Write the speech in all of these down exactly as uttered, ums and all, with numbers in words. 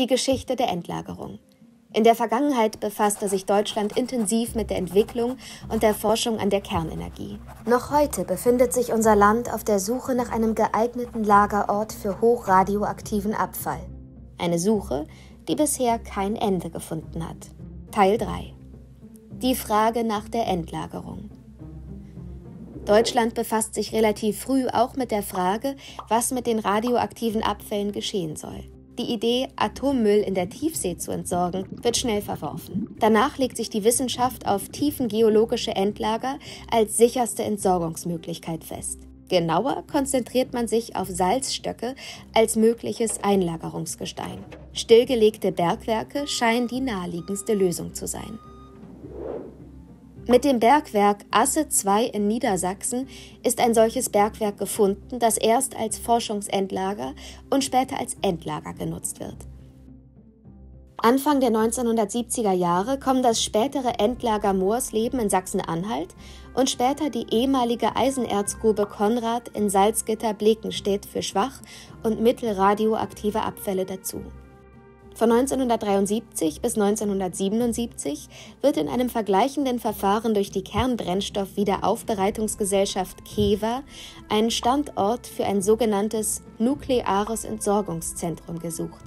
Die Geschichte der Endlagerung. In der Vergangenheit befasste sich Deutschland intensiv mit der Entwicklung und der Forschung an der Kernenergie. Noch heute befindet sich unser Land auf der Suche nach einem geeigneten Lagerort für hochradioaktiven Abfall. Eine Suche, die bisher kein Ende gefunden hat. Teil drei. Die Frage nach der Endlagerung. Deutschland befasst sich relativ früh auch mit der Frage, was mit den radioaktiven Abfällen geschehen soll. Die Idee, Atommüll in der Tiefsee zu entsorgen, wird schnell verworfen. Danach legt sich die Wissenschaft auf tiefengeologische Endlager als sicherste Entsorgungsmöglichkeit fest. Genauer konzentriert man sich auf Salzstöcke als mögliches Einlagerungsgestein. Stillgelegte Bergwerke scheinen die naheliegendste Lösung zu sein. Mit dem Bergwerk Asse zwei in Niedersachsen ist ein solches Bergwerk gefunden, das erst als Forschungsendlager und später als Endlager genutzt wird. Anfang der neunzehnhundertsiebziger Jahre kommen das spätere Endlager Moorsleben in Sachsen-Anhalt und später die ehemalige Eisenerzgrube Konrad in Salzgitter-Blekenstedt für schwach- und mittelradioaktive Abfälle dazu. Von neunzehnhundertdreiundsiebzig bis neunzehnhundertsiebenundsiebzig wird in einem vergleichenden Verfahren durch die Kernbrennstoff-Wiederaufbereitungsgesellschaft KEWA ein Standort für ein sogenanntes nukleares Entsorgungszentrum gesucht.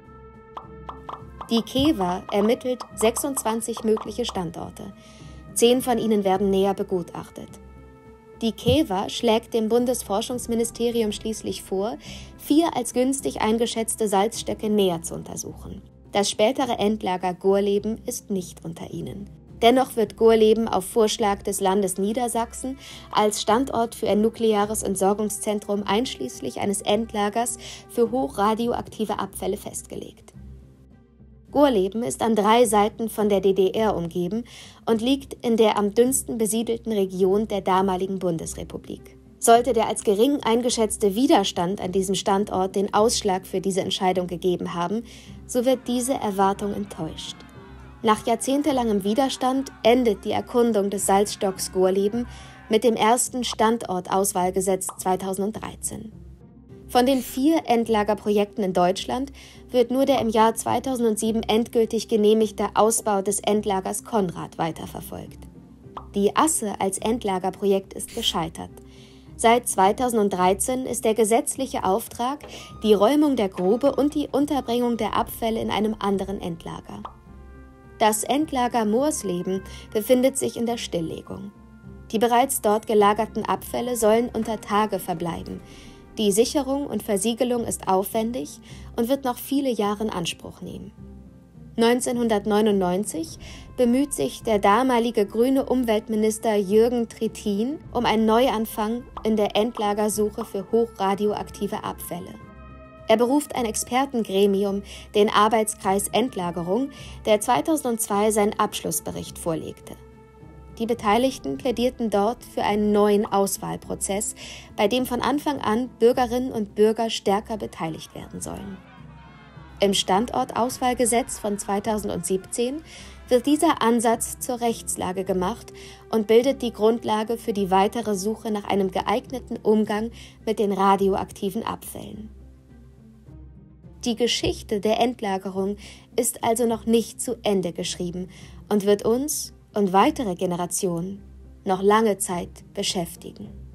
Die KEWA ermittelt sechsundzwanzig mögliche Standorte. Zehn von ihnen werden näher begutachtet. Die KEWA schlägt dem Bundesforschungsministerium schließlich vor, vier als günstig eingeschätzte Salzstöcke näher zu untersuchen. Das spätere Endlager Gorleben ist nicht unter ihnen. Dennoch wird Gorleben auf Vorschlag des Landes Niedersachsen als Standort für ein nukleares Entsorgungszentrum einschließlich eines Endlagers für hochradioaktive Abfälle festgelegt. Gorleben ist an drei Seiten von der D D R umgeben und liegt in der am dünnsten besiedelten Region der damaligen Bundesrepublik. Sollte der als gering eingeschätzte Widerstand an diesem Standort den Ausschlag für diese Entscheidung gegeben haben, so wird diese Erwartung enttäuscht. Nach jahrzehntelangem Widerstand endet die Erkundung des Salzstocks Gorleben mit dem ersten Standortauswahlgesetz zweitausenddreizehn. Von den vier Endlagerprojekten in Deutschland wird nur der im Jahr zweitausendsieben endgültig genehmigte Ausbau des Endlagers Konrad weiterverfolgt. Die Asse als Endlagerprojekt ist gescheitert. Seit zweitausenddreizehn ist der gesetzliche Auftrag die Räumung der Grube und die Unterbringung der Abfälle in einem anderen Endlager. Das Endlager Moorsleben befindet sich in der Stilllegung. Die bereits dort gelagerten Abfälle sollen unter Tage verbleiben. Die Sicherung und Versiegelung ist aufwendig und wird noch viele Jahre in Anspruch nehmen. neunzehnhundertneunundneunzig bemüht sich der damalige grüne Umweltminister Jürgen Trittin um einen Neuanfang in der Endlagersuche für hochradioaktive Abfälle. Er beruft ein Expertengremium, den Arbeitskreis Endlagerung, der zweitausendzwei seinen Abschlussbericht vorlegte. Die Beteiligten plädierten dort für einen neuen Auswahlprozess, bei dem von Anfang an Bürgerinnen und Bürger stärker beteiligt werden sollen. Im Standortauswahlgesetz von zweitausendsiebzehn wird dieser Ansatz zur Rechtslage gemacht und bildet die Grundlage für die weitere Suche nach einem geeigneten Umgang mit den radioaktiven Abfällen. Die Geschichte der Endlagerung ist also noch nicht zu Ende geschrieben und wird uns und weitere Generationen noch lange Zeit beschäftigen.